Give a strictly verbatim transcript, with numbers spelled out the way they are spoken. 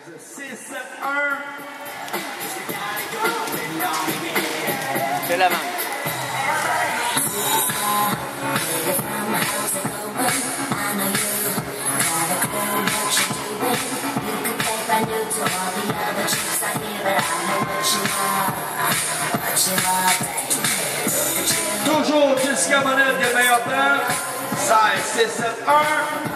six, sept, un. Bellavance. Toujours Jessica Monette qui est le meilleur temps. seize, six, sept, un.